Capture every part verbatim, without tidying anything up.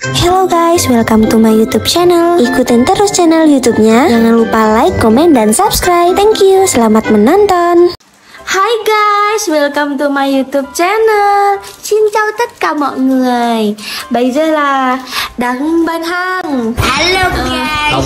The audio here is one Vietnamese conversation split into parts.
Hello guys, welcome to my YouTube channel. Ikutin terus channel YouTube-nya. Jangan lupa like, comment, dan subscribe. Thank you, selamat menonton. Hi guys, welcome to my YouTube channel. Xin chào tất cả mọi người. Bây giờ là đang bán hàng. Hello guys.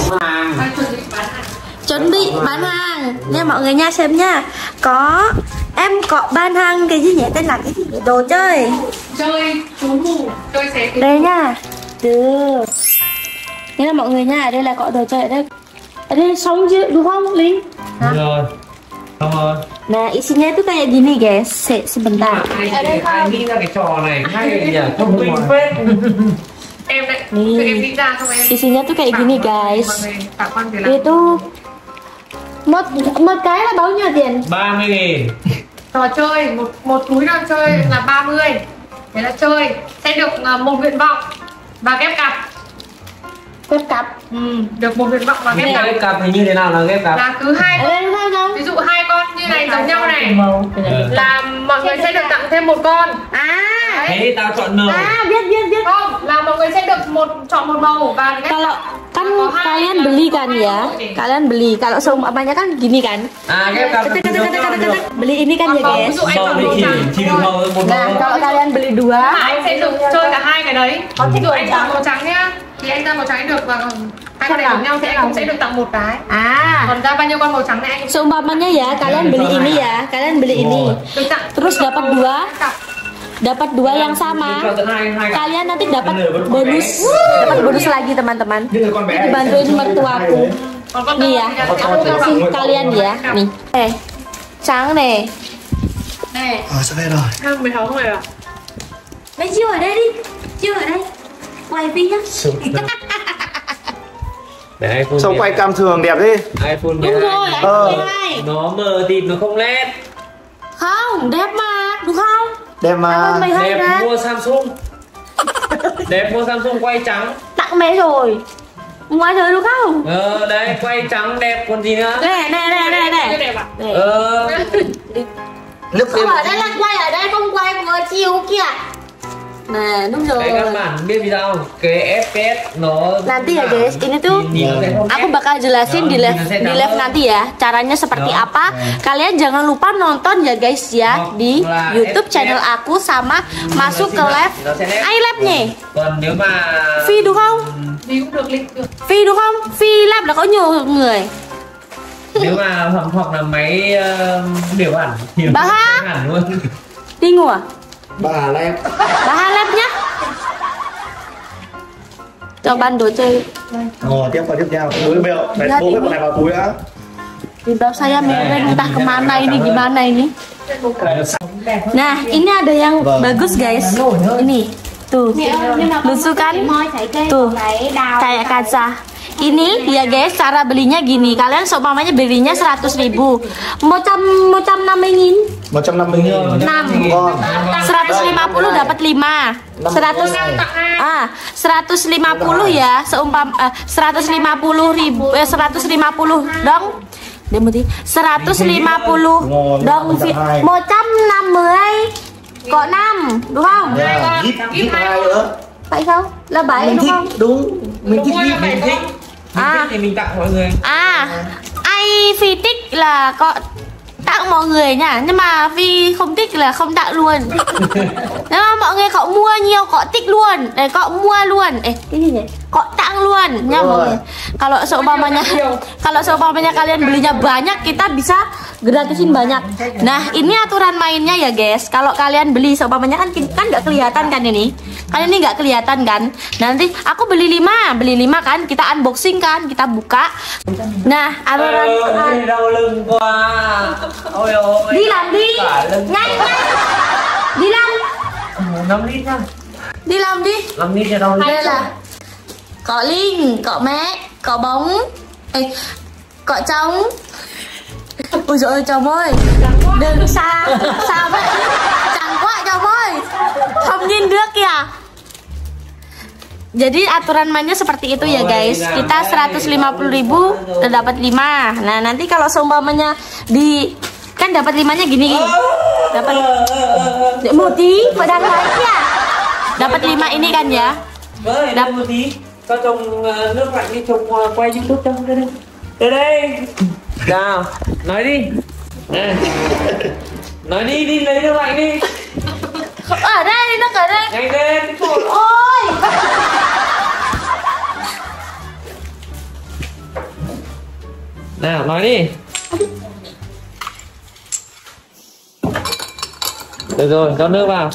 Chuẩn bị bán hàng nha mọi người nha, xem nha. Có em có bán hàng cái gì nhỉ, tên là cái gì nhỉ? Đồ chơi. Chơi chú ngủ, chơi xé cái đây nha. Được. Đây là mọi người nha, đây là có đồ chơi ở đây. Ở đây xong chưa, đúng không Linh? Đúng rồi. Xong rồi. Nah, isinya itu kayak gini guys. Se sebentar. Ở đây ai nghĩ ra cái trò này hay nhỉ? Thông minh phết. em đấy, Nih. em nghĩ ra xong em. Isinya tuh kayak gini guys. Tặng con thì là Itu một một cái là bao nhiêu tiền? ba mươi nghìn. trò chơi, một một túi đồ chơi là ba mươi. Thế là chơi sẽ được uh, một nguyện vọng và ghép cặp. Ghép cặp. Ừ, được một nguyện vọng và ghép cặp. Ghép cặp thì như thế nào là ghép cặp? Là cứ hai Ở đây không không? ví dụ hai con như này giống nhau này là mọi người sẽ được tặng thêm một con. À. Thế thì tao chọn màu. Ah, biết biết biết. Không, là mọi người sẽ được một chọn một màu và ghép. Kalau kan kalian beli kan ya, kalian beli. Kalau seumpamanya kan gini kan. À ghép cặp thì giống nhau được. Beli ini kan ya guys. Ví dụ anh Màu chọn thì màu chỉ trắng. chỉ được màu một Nah, màu. kalau kalian beli dua, Mà anh sẽ được chơi cả hai cái đấy. Ví dụ anh chọn màu trắng nhá, thì anh ra màu trắng được và hai con này giống nhau thì anh cũng sẽ được tặng một cái. ah, Còn ra bao nhiêu con màu trắng này anh seumpamanya ya, kalian beli ini ya, kalian beli ini. được tặng. Terus dapat dua, dapat dua yang sama. Kalian nanti dapat bonus, dapat bonus lagi teman-teman. Ini dibantuin mertuaku. Còn con Nih ya, aku kasih kalian ya, nih. Eh, trắng này. này. Ờ, sắp hết rồi. Hai mười sáu người à? Lấy chiêu ở đây đi, chiêu ở đây. Quay vi nhá. Để iPhone. Xong quay cam thường đẹp đi. iPhone Đúng rồi, mười hai. anh Ờ. mười hai. Nó mờ tịt nó không led. Không, đẹp mà, đúng không? Đẹp mà. iPhone mười hai Đẹp ra. mua Samsung. Đẹp mua Samsung quay trắng. Tặng mẹ rồi. Ngoài rồi đúng không? Ờ đấy quay trắng đẹp còn gì nữa. Nè, nè, nè, nè, Cái nè. đẹp à? Nè. Ờ. Lúc Không, ở đây là quay, ở đây không quay vừa chiều kia. Nah, đúng rồi. Cái căn bản biết gì đâu. Cái ép pê ét nó Nanti ya guys, ini tuh nhìn nó sẽ không aku ép. bakal jelasin di live di live nanti ya caranya seperti Đó. apa. Kalian jangan lupa nonton ya guys ya Đó di là YouTube ép pê ét. channel aku sama masuk ke live Nó sẽ led. iLab-nya. Còn nếu mà Phi đúng không? Đi cũng được, lịch được. Phi đúng không? Phi Lab là có nhiều người. nếu mà hoặc, hoặc là máy uh, biểu ảnh thì Bà Ha. hẳn luôn. Đi ngủ à? bà Lem. Bà Ha Lab nhá. Cho ban đồ chơi. Ngồi tiếp qua tiếp theo. Túi bèo, mẹ Dạ, bố thì- cái bọn này vào túi đã. Di bawah saya mereng entah kemana ini gimana ini. Nah ini ada yang Vâng. bagus guys. Ini tuh lucu kan? Tuh kayak kaca. Ini ya guys cara belinya gini. Kalian seumpamanya belinya seratus ribu. Mau cam mau cam enam nghìn. một trăm năm mươi nghìn. enam. Con. seratus lima puluh dapat lima. seratus ah seratus lima puluh ya seumpam eh, seratus lima puluh ribu eh seratus lima puluh dong. Để một tí. seratus lima puluh dong Việt. một trăm năm mươi. Có năm đúng không? Yeah. Gip, gip hai nữa. Phải không? Là bảy Mình đúng thích, không? đúng. Mình thích gip. Mình thích. Mình À. thích thì mình tặng mọi người. À, ai phi tích là có tặng mọi người nha, nhưng mà phi không tích là không tặng luôn. Nếu mà mọi người có mua nhiều có tích luôn, để có mua luôn. Eh, cái gì nhỉ? Có tặng luôn nha mọi người. Kalau seumpamanya kalau seumpamanya kalian belinya banyak, kita bisa gratisin banyak. Nah, ini aturan mainnya ya guys. Kalau kalian beli seumpamanya kan kan nggak kelihatan kan ini. Kan ini nggak kelihatan kan. Nanti aku beli lima, beli lima kan, kita unboxing kan, kita buka. Nah, aturan Ôi, đau lưng quá. Ôi ôi. đi làm đi, Cả lưng. nhanh nhanh, đi làm, năm lít nha. đi làm đi. năm lít cho đau lưng. Đây là có Linh, có mẹ, có bóng, Ê, có trống. Ôi dồi ôi chồng ơi, đừng xa, xa vậy, chẳng quá chồng ơi, không nhìn nước kìa. Jadi aturan mainnya seperti itu ya guys. Kita seratus lima puluh ribu dapat lima. Nah nanti kalau seumpamanya di kan dapat limanya gini, dapat Muti pedang lagi ya. Dapat lima ini kan ya. Ơi, đắp một tí. Cho chồng nước lạnh đi, chồng quay YouTube cho. Đây đây. Đây đây. Nào, nói đi. Nè. Nói đi, đi lấy nước lạnh đi. Ở đây, nó ở đây. Nhanh lên. Trời ơi. Nào, nói đi. Được rồi, cho nước vào.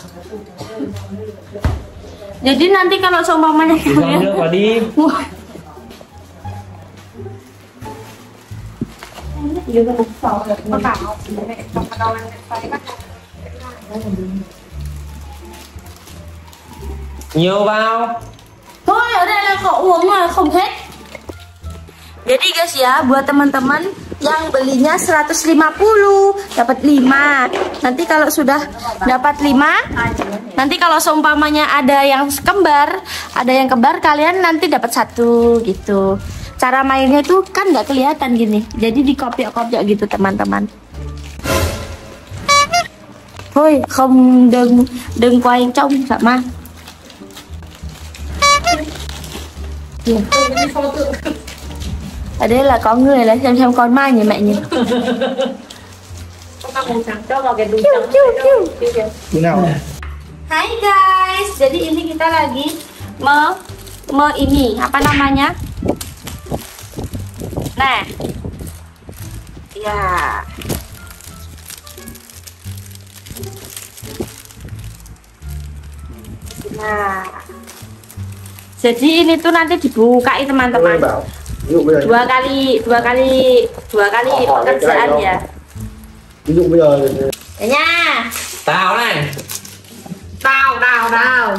Jadi nanti kalau seumpamanya Cho nước vào đi. Nhiều vào. Thôi ở đây là kau uống rồi không hết. Jadi guys ya, buat teman-teman yang belinya seratus lima puluh dapat lima. Nanti kalau sudah dapat lima, nanti kalau seumpamanya ada yang kembar, ada yang kembar kalian nanti dapat satu gitu. Cara mainnya itu kan nggak kelihatan gini. Jadi dikopiak-kopiak gitu teman-teman. Thôi không đừng đừng quay trong sợ ma. Yeah. Ở đây là có người là xem xem con Mai nhỉ mẹ nhỉ. Như nào? Hai guys, jadi ini kita lagi me me ini apa namanya? Nah, ya. Nah, jadi ini tuh nanti dibukain teman-teman. Ví dụ bây giờ Dua kali, dua kali, dua kali Hỏi- hỏi cái pekerjaan này ya. ví dụ bây giờ Đấy nha. Táo này. Đào, đào, đào.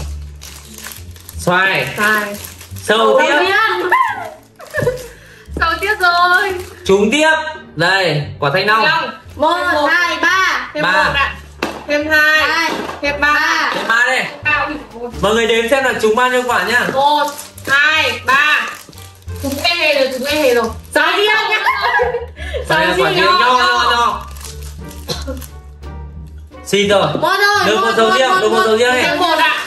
Xoài. Sai. Sầu tiếp. Sầu tiếp rồi. Trúng tiếp. Đây, quả thanh long. Long. Một, hai, ba. Thêm Ba. một ạ. Thêm hai. Hai. Thêm ba. Thêm ba đây. Ba. Mọi người đếm xem là trúng bao nhiêu quả nhá. Một, hai, ba. Chúng ê hề rồi, chúng ê hề rồi. Sầu riêng nhá. Đây là quả gì nho nho nho. Xin rồi. Một rồi. Được một sầu riêng, được một sầu riêng này. Thêm một ạ.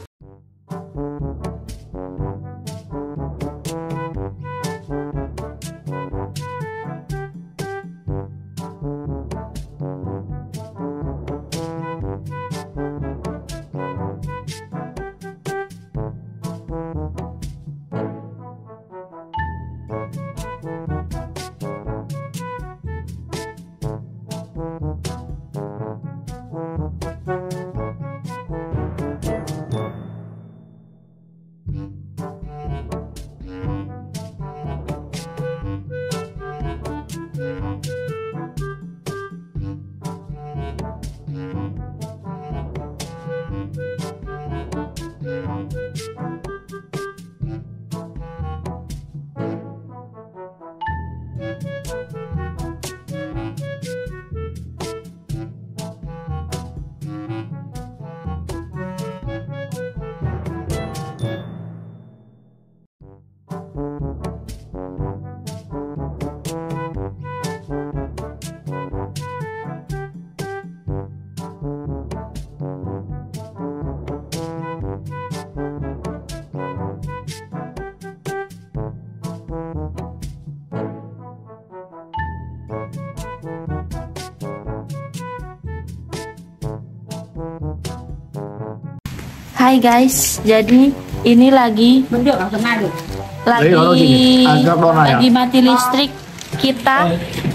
Hai guys, jadi ini lagi Vẫn được à? Vẫn ai được? lagi Đấy, nó gì? À, gấp đôi này à? lagi mati listrik kita,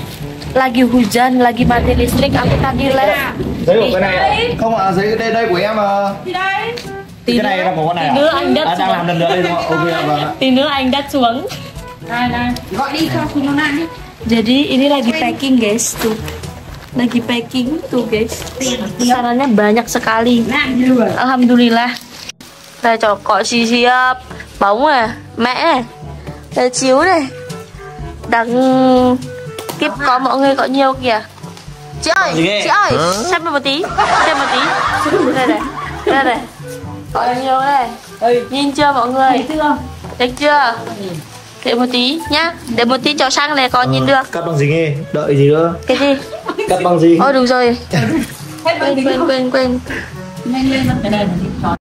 lagi hujan, lagi mati listrik. Aku tadi les. giấy của cái này không ạ, giấy đây đây của em mà. Thì đây. Cái này là của con này Tí nữa à? anh đất À, đang xuống. làm lần nữa đây đúng không? Ok ạ, vâng ạ. Tí nữa anh đất xuống. Đây, đây. Gọi đi cho chúng nó ăn đi. Jadi ini lagi packing guys, tuh. Lagi packing tuh guys. Pesanannya banyak sekali. Làm như rồi. Alhamdulillah. Đây cho cọ xì siap, bóng này, mẹ này, đây chiếu này. Đằng kiếp có mọi người có nhiều kìa. Chị ơi, chị ơi, xem một tí, xem một tí. Đây này, đây này. Có nhiều đây. Nhìn chưa mọi người? Được chưa? Để một tí nhá. Để một tí cho sang này còn nhìn được. Cắt bằng gì nghe? Đợi gì nữa? Cái gì? Cắt bằng gì? Ôi đúng rồi. Quên quên quên quên. Nhanh lên cái đây là